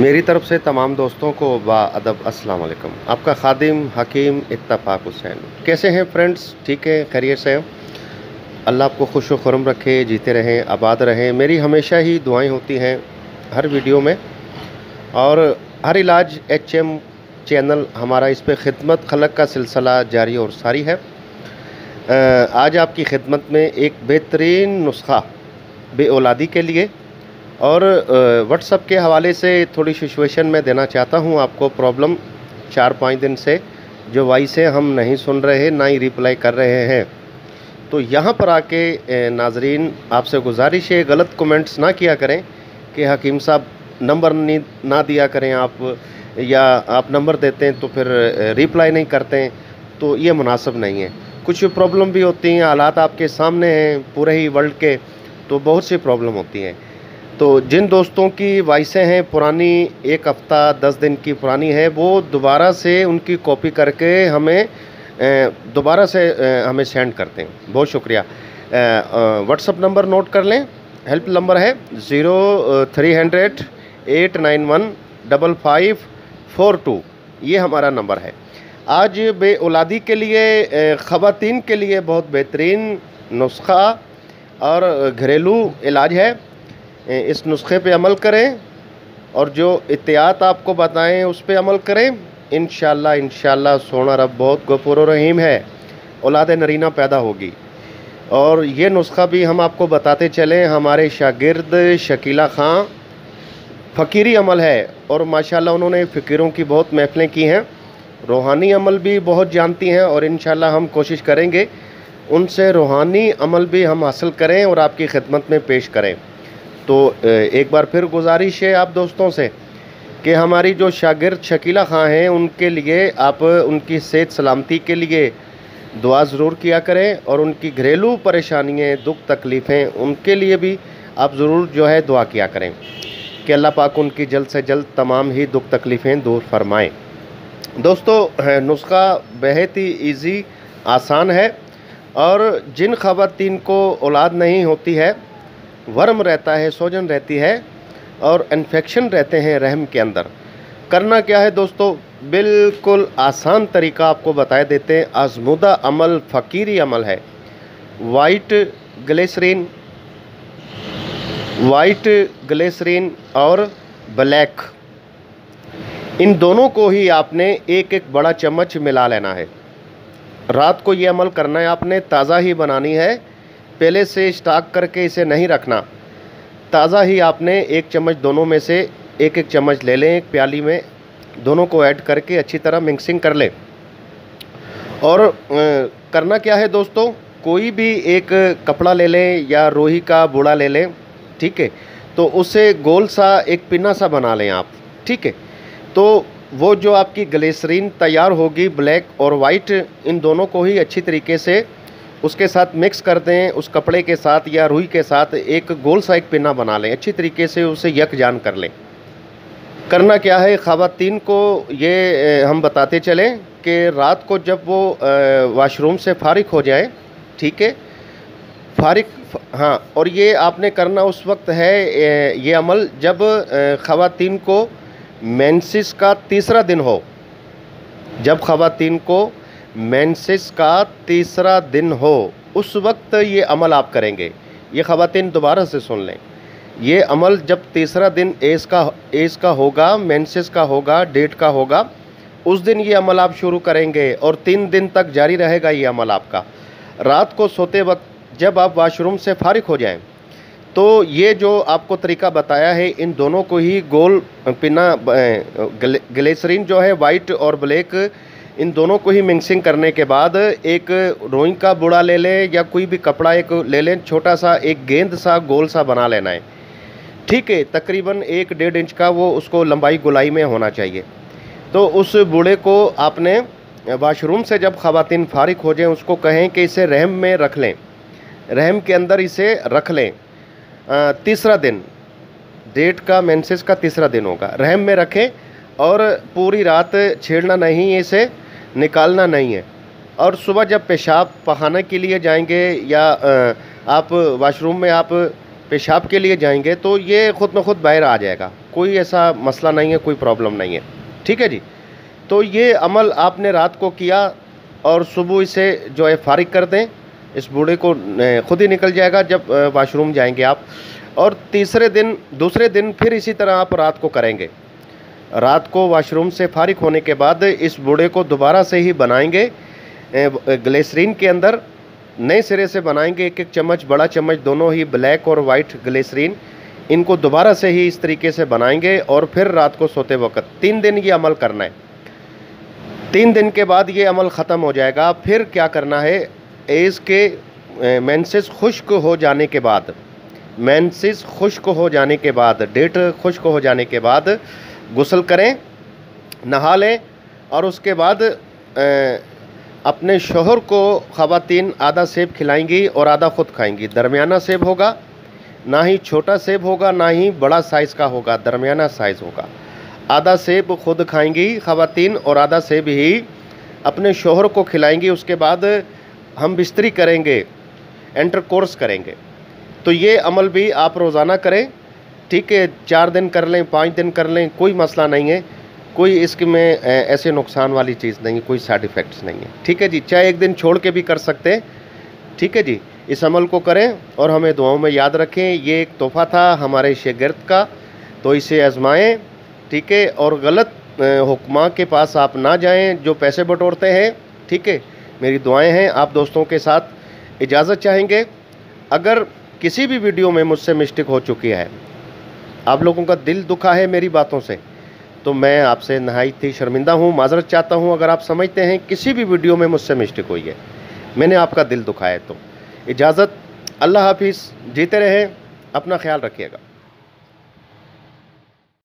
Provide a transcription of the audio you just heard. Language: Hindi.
मेरी तरफ से तमाम दोस्तों को बाअदब अस्सलाम वालेकुम। आपका खादिम हकीम इत्तफाक हुसैन। कैसे हैं फ्रेंड्स? ठीक है, खैरियत से हैं? अल्लाह आपको खुश व खुर्रम रखे, जीते रहें, आबाद रहें। मेरी हमेशा ही दुआएं होती हैं हर वीडियो में। और हर इलाज HM चैनल हमारा इस पे खिदमत खलक का सिलसिला जारी और सारी है। आज आपकी खिदमत में एक बेहतरीन नुस्खा बे औलादी के लिए और व्हाट्सअप के हवाले से थोड़ी सिचुएशन में देना चाहता हूं आपको। प्रॉब्लम 4-5 दिन से जो वॉइस है हम नहीं सुन रहे, ना ही रिप्लाई कर रहे हैं। तो यहां पर आके नाजरीन आपसे गुजारिश है, गलत कमेंट्स ना किया करें कि हकीम साहब नंबर ना दिया करें आप, या आप नंबर देते हैं तो फिर रिप्लाई नहीं करते हैं, तो ये मुनासिब नहीं है। कुछ प्रॉब्लम भी होती हैं, हालात आपके सामने हैं पूरे ही वर्ल्ड के, तो बहुत सी प्रॉब्लम होती हैं। तो जिन दोस्तों की वॉइसें हैं पुरानी, 1 हफ़्ता 10 दिन की पुरानी है, वो दोबारा से उनकी कॉपी करके हमें दोबारा से हमें सेंड करते हैं। बहुत शुक्रिया। व्हाट्सअप नंबर नोट कर लें, हेल्प नंबर है 0300 891 5542। ये हमारा नंबर है। आज बे औलादी के लिए, ख़वातीन के लिए बहुत बेहतरीन नुस्खा और घरेलू इलाज है। इस नुस्खे पे अमल करें और जो एहतियात आपको बताएं उस पे अमल करें। इंशाल्लाह सोना रब बहुत गफूर रहीम है, औलाद नरीना पैदा होगी। और ये नुस्खा भी हम आपको बताते चलें, हमारे शागिर्द शकीला ख़ां फ़कीरी अमल है और माशाल्लाह उन्होंने फ़कीरों की बहुत महफ़िलें की हैं, रूहानी अमल भी बहुत जानती हैं। और इंशाल्लाह हम कोशिश करेंगे उनसे रूहानी अमल भी हम हासिल करें और आपकी खिदमत में पेश करें। तो एक बार फिर गुजारिश है आप दोस्तों से कि हमारी जो शागिर्द शकीला ख़ां हैं उनके लिए आप उनकी सेहत सलामती के लिए दुआ ज़रूर किया करें, और उनकी घरेलू परेशानियाँ, दुख तकलीफ़ें, उनके लिए भी आप ज़रूर जो है दुआ किया करें कि अल्लाह पाक उनकी जल्द से जल्द तमाम ही दुख तकलीफ़ें दूर फरमाएँ। दोस्तों, नुस्खा बेहद ही ईज़ी, आसान है। और जिन ख़वातीन को औलाद नहीं होती है, वर्म रहता है, सोजन रहती है और इन्फेक्शन रहते हैं रहम के अंदर, करना क्या है दोस्तों? बिल्कुल आसान तरीका आपको बता देते हैं। आज़मूदा अमल, फ़कीरी अमल है। वाइट ग्लिसरीन और ब्लैक, इन दोनों को ही आपने एक बड़ा चम्मच मिला लेना है। रात को ये अमल करना है आपने, ताज़ा ही बनानी है, पहले से स्टॉक करके इसे नहीं रखना। ताज़ा ही आपने 1 चम्मच, दोनों में से एक चम्मच ले लें, एक प्याली में दोनों को ऐड करके अच्छी तरह मिक्सिंग कर लें। और करना क्या है दोस्तों? कोई भी एक कपड़ा ले लें या रोही का बूड़ा ले लें, ठीक है? तो उससे गोल सा एक पिन्ना सा बना लें आप, ठीक है? तो वो जो आपकी ग्लिसरीन तैयार होगी, ब्लैक और वाइट, इन दोनों को ही अच्छी तरीके से उसके साथ मिक्स कर दें। उस कपड़े के साथ या रुई के साथ एक गोल सा एक पिन्ना बना लें, अच्छी तरीके से उसे यकजान कर लें। करना क्या है? ख़वातीन को ये हम बताते चलें कि रात को जब वो वाशरूम से फ़ारिग हो जाए, ठीक है, हाँ, और ये आपने करना उस वक्त है ये अमल जब ख़वातीन को मेंसेस का तीसरा दिन हो। जब ख़वातीन को मेंसेस का तीसरा दिन हो, उस वक्त ये अमल आप करेंगे। ये ख़वातीन दोबारा से सुन लें, ये अमल जब तीसरा दिन एज का होगा, मेंसेस का होगा, डेट का होगा, उस दिन ये अमल आप शुरू करेंगे और 3 दिन तक जारी रहेगा ये अमल आपका। रात को सोते वक्त जब आप वाशरूम से फ़ारिग हो जाएं, तो ये जो आपको तरीका बताया है, इन दोनों को ही गोल पिना, ग्लिसरीन जो है वाइट और ब्लैक, इन दोनों को ही मिक्सिंग करने के बाद एक रोई का बूड़ा ले लें या कोई भी कपड़ा एक ले लें, छोटा सा एक गेंद सा गोल सा बना लेना है, ठीक है? तकरीबन 1-1.5 इंच का वो उसको लंबाई गोलाई में होना चाहिए। तो उस बूड़े को आपने वाशरूम से जब ख़वातीन फ़ारिग हो जाएं, उसको कहें कि इसे रहम में रख लें, रहम के अंदर इसे रख लें। तीसरा दिन, डेट का मेंसेस का तीसरा दिन होगा, रहम में रखें और पूरी रात छेड़ना नहीं है, इसे निकालना नहीं है। और सुबह जब पेशाब पखाने के लिए जाएंगे या आप वाशरूम में आप पेशाब के लिए जाएंगे तो ये ख़ुद ब खुद बाहर आ जाएगा, कोई ऐसा मसला नहीं है, कोई प्रॉब्लम नहीं है। ठीक है जी। तो ये अमल आपने रात को किया और सुबह इसे जो है फारिग कर दें, इस बूढ़े को खुद ही निकल जाएगा जब वाशरूम जाएंगे आप। और दूसरे दिन फिर इसी तरह आप रात को करेंगे। रात को वाशरूम से फारिग होने के बाद इस बूढ़े को दोबारा से ही बनाएंगे, ग्लिसरीन के अंदर नए सिरे से बनाएंगे। एक एक चम्मच, बड़ा चम्मच दोनों ही ब्लैक और वाइट ग्लिसरीन, इनको दोबारा से ही इस तरीके से बनाएंगे और फिर रात को सोते वक्त 3 दिन ये अमल करना है। 3 दिन के बाद ये अमल ख़त्म हो जाएगा। फिर क्या करना है, इसके मेंसेस खुश्क हो जाने के बाद, डेट खुश्क हो जाने के बाद गुस्ल करें, नहा लें और उसके बाद अपने शोहर को ख़वातीन आधा सेब खिलाएंगी और आधा खुद खाएंगी। दरमियाना सेब होगा, ना ही छोटा सेब होगा ना ही बड़ा साइज़ का होगा, दरमियाना साइज़ होगा। आधा सेब खुद खाएंगी ख़वातीन और आधा सेब ही अपने शोहर को खिलाएंगी। उसके बाद हम बिस्तरी करेंगे, इंटरकोर्स करेंगे। तो ये अमल भी आप रोज़ाना करें। ठीक है, 4 दिन कर लें, 5 दिन कर लें, कोई मसला नहीं है, कोई इसमें ऐसे नुकसान वाली चीज़ नहीं है, कोई साइड इफ़ेक्ट्स नहीं है। ठीक है जी, चाहे एक दिन छोड़ के भी कर सकते हैं। ठीक है जी, इस अमल को करें और हमें दुआओं में याद रखें। ये एक तोहफ़ा था हमारे शागिर्द का, तो इसे आजमाएं। ठीक है, और गलत हुक्मा के पास आप ना जाएं जो पैसे बटोरते हैं। ठीक है, मेरी दुआएं हैं। आप दोस्तों के साथ इजाज़त चाहेंगे। अगर किसी भी वीडियो में मुझसे मिस्टेक हो चुकी है, आप लोगों का दिल दुखा है मेरी बातों से, तो मैं आपसे नहायत ही शर्मिंदा हूँ, माज़रत चाहता हूँ। अगर आप समझते हैं किसी भी वीडियो में मुझसे मिस्टेक हुई है, मैंने आपका दिल दुखाया, तो इजाज़त। अल्लाह हाफिज़, जीते रहें, अपना ख्याल रखिएगा।